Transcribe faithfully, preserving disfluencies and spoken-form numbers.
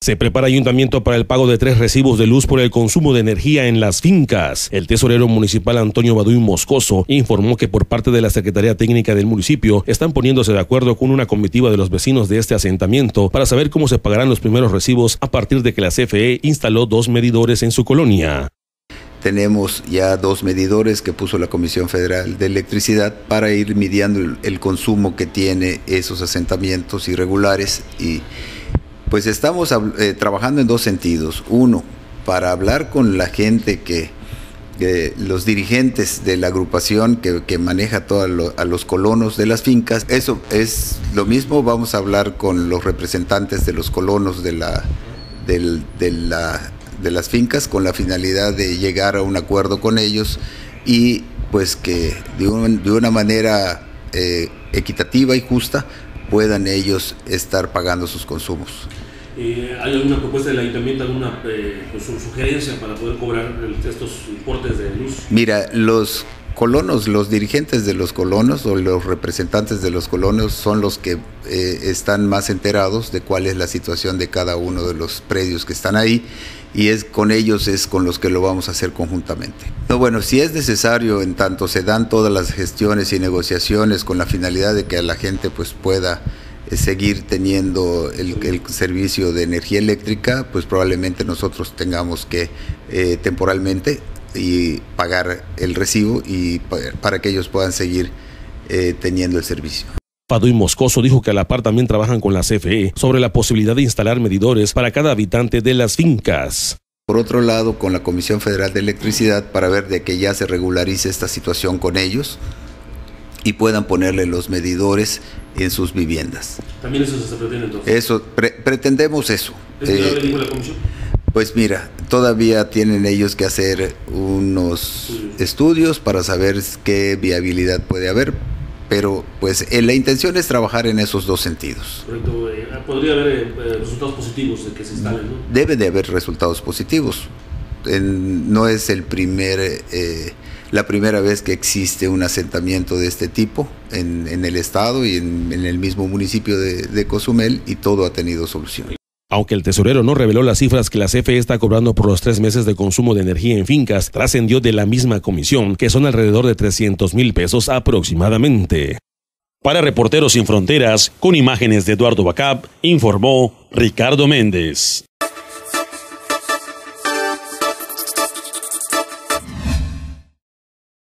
Se prepara ayuntamiento para el pago de tres recibos de luz por el consumo de energía en las fincas. El tesorero municipal Antonio Baduy Moscoso informó que por parte de la Secretaría Técnica del municipio están poniéndose de acuerdo con una comitiva de los vecinos de este asentamiento para saber cómo se pagarán los primeros recibos a partir de que la C F E instaló dos medidores en su colonia. Tenemos ya dos medidores que puso la Comisión Federal de Electricidad para ir midiendo el, el consumo que tiene esos asentamientos irregulares y pues estamos eh, trabajando en dos sentidos. Uno, para hablar con la gente que, que los dirigentes de la agrupación que, que maneja todo lo, a los colonos de las fincas. Eso es lo mismo, vamos a hablar con los representantes de los colonos de, la, del, de, la, de las fincas con la finalidad de llegar a un acuerdo con ellos y pues que de, un, de una manera eh, equitativa y justa puedan ellos estar pagando sus consumos. Eh, ¿Hay alguna propuesta del ayuntamiento, alguna eh, pues, sugerencia para poder cobrar estos importes de luz? Mira, los colonos, los dirigentes de los colonos o los representantes de los colonos son los que eh, están más enterados de cuál es la situación de cada uno de los predios que están ahí y es con ellos es con los que lo vamos a hacer conjuntamente. No, bueno, si es necesario, en tanto se dan todas las gestiones y negociaciones con la finalidad de que la gente pues pueda eh, seguir teniendo el, el servicio de energía eléctrica, pues probablemente nosotros tengamos que eh, temporalmente y pagar el recibo y para que ellos puedan seguir eh, teniendo el servicio. Baduy Moscoso dijo que a la par también trabajan con la C F E sobre la posibilidad de instalar medidores para cada habitante de las fincas. Por otro lado, con la Comisión Federal de Electricidad para ver de que ya se regularice esta situación con ellos y puedan ponerle los medidores en sus viviendas. ¿También eso se pretende entonces? Eso, pre pretendemos eso. ¿Es que eh, le dijo la comisión? Pues mira, todavía tienen ellos que hacer unos sí. estudios para saber qué viabilidad puede haber. Pero pues eh, la intención es trabajar en esos dos sentidos. Correcto. Eh, ¿Podría haber eh, resultados positivos de que se instalen, no? Debe de haber resultados positivos. En, no es el primer, eh, la primera vez que existe un asentamiento de este tipo en, en el estado y en, en el mismo municipio de, de Cozumel y todo ha tenido solución. Aunque el tesorero no reveló las cifras que la C F E está cobrando por los tres meses de consumo de energía en fincas, trascendió de la misma comisión, que son alrededor de trescientos mil pesos aproximadamente. Para Reporteros Sin Fronteras, con imágenes de Eduardo Bacab, informó Ricardo Méndez.